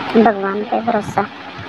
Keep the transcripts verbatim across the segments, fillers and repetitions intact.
भगवान पे भरोसा।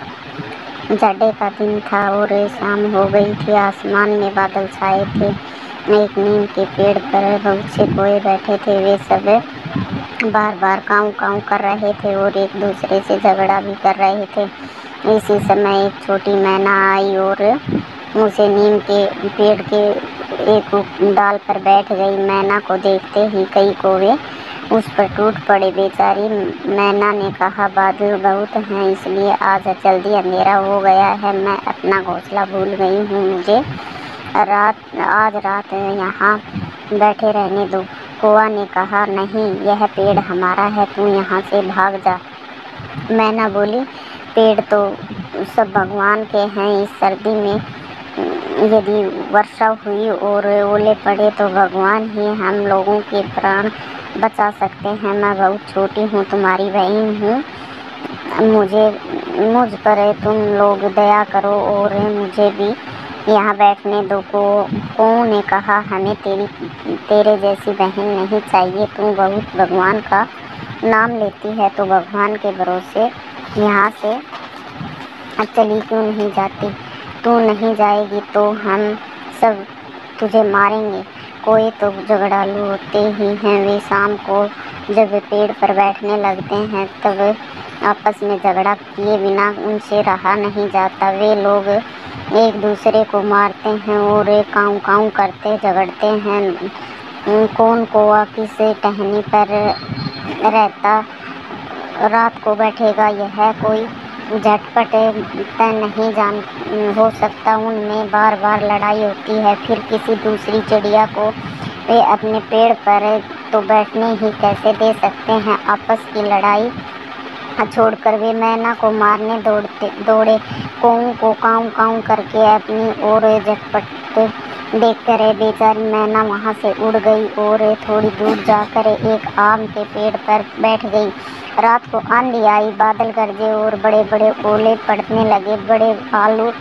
जाड़े का दिन था और शाम हो गई थी। आसमान में बादल छाए थे। एक नीम के पेड़ पर बहुत से कोए बैठे थे। वे सब बार बार काऊ काऊ कर रहे थे और एक दूसरे से झगड़ा भी कर रहे थे। इसी समय एक छोटी मैना आई और उसे नीम के पेड़ के एक डाल पर बैठ गई। मैना को देखते ही कई कौवे उस पर टूट पड़े। बेचारी मैना ने कहा, बादल बहुत हैं इसलिए आज जल्दी अंधेरा हो गया है। मैं अपना घोंसला भूल गई हूँ। मुझे रात आज रात यहाँ बैठे रहने दो। कौवा ने कहा, नहीं, यह पेड़ हमारा है, तू यहाँ से भाग जा। मैना बोली, पेड़ तो सब भगवान के हैं। इस सर्दी में यदि वर्षा हुई और ओले पड़े तो भगवान ही हम लोगों के प्राण बचा सकते हैं। मैं बहुत छोटी हूँ, तुम्हारी बहन हूँ। मुझे मुझ पर तुम लोग दया करो और मुझे भी यहाँ बैठने दो। को कौओं ने कहा, हमें तेरी तेरे जैसी बहन नहीं चाहिए। तू बहुत भगवान का नाम लेती है तो भगवान के भरोसे यहाँ से चली क्यों नहीं जाती? तू नहीं जाएगी तो हम सब तुझे मारेंगे। कोई तो झगड़ालू होते ही हैं। वे शाम को जब पेड़ पर बैठने लगते हैं तब आपस में झगड़ा किए बिना उनसे रहा नहीं जाता। वे लोग एक दूसरे को मारते हैं और काऊ काऊ करते झगड़ते हैं। कौन कौवा किस टहनी पर रहता रात को बैठेगा, यह कोई झटपट तय नहीं जान हो सकता। उनमें बार बार लड़ाई होती है। फिर किसी दूसरी चिड़िया को वे अपने पेड़ पर तो बैठने ही कैसे दे सकते हैं। आपस की लड़ाई छोड़कर वे मैना को मारने दौड़ते दौड़े। कौओं को काऊ काऊ करके अपनी ओर झटपट देखकर बेचारी मैना वहाँ से उड़ गई और थोड़ी दूर जाकर एक आम के पेड़ पर बैठ गई। रात को आंधी आई, बादल गरजे और बड़े बड़े ओले पड़ने लगे। बड़े आलू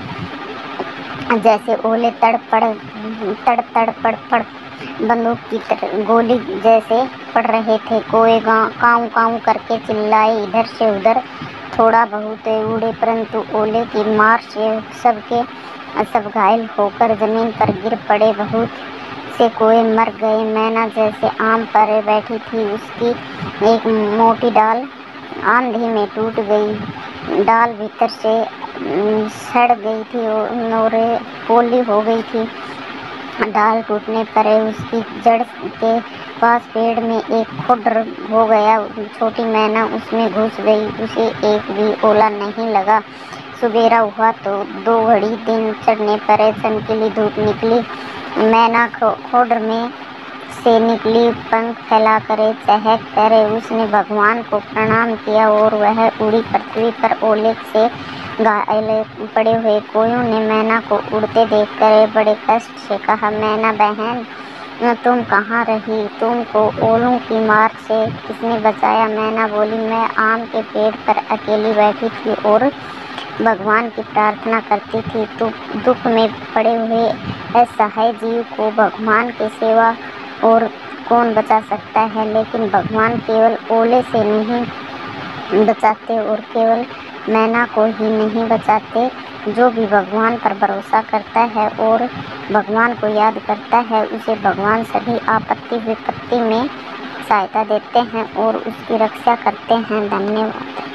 जैसे ओले तड़ पड़ तड़ तड़ पड़ पड़ बंदूक की गोली जैसे पड़ रहे थे। कोए काऊ काऊ करके चिल्लाए, इधर से उधर थोड़ा बहुत उड़े, परंतु ओले की मार से सबके सब घायल होकर जमीन पर गिर पड़े। बहुत से कोए मर गए। मैना जैसे आम पर बैठी थी, उसकी एक मोटी डाल आंधी में टूट गई। डाल भीतर से सड़ गई थी और पोली हो गई थी। डाल टूटने पर उसकी जड़ के पास पेड़ में एक खुड्ड हो गया। छोटी मैना उसमें घुस गई। उसे एक भी ओला नहीं लगा। सुबेरा हुआ तो दो घड़ी दिन चढ़ने पर चमकीली धूप निकली। मैना खुड्ड में से निकली, पंख फैलाकर चहक कर उसने भगवान को प्रणाम किया और वह उड़ी। पृथ्वी पर ओले से घायल पड़े हुए कोयों ने मैना को उड़ते देखकर बड़े कष्ट से कहा, मैना बहन, तुम कहाँ रही? तुमको ओलों की मार से किसने बचाया? मैना बोली, मैं आम के पेड़ पर अकेली बैठी थी और भगवान की प्रार्थना करती थी। तो दुख में पड़े हुए असहाय जीव को भगवान के सेवा और कौन बचा सकता है? लेकिन भगवान केवल ओले से नहीं बचाते और केवल मैना को ही नहीं बचाते। जो भी भगवान पर भरोसा करता है और भगवान को याद करता है, उसे भगवान सभी आपत्ति विपत्ति में सहायता देते हैं और उसकी रक्षा करते हैं। धन्यवाद।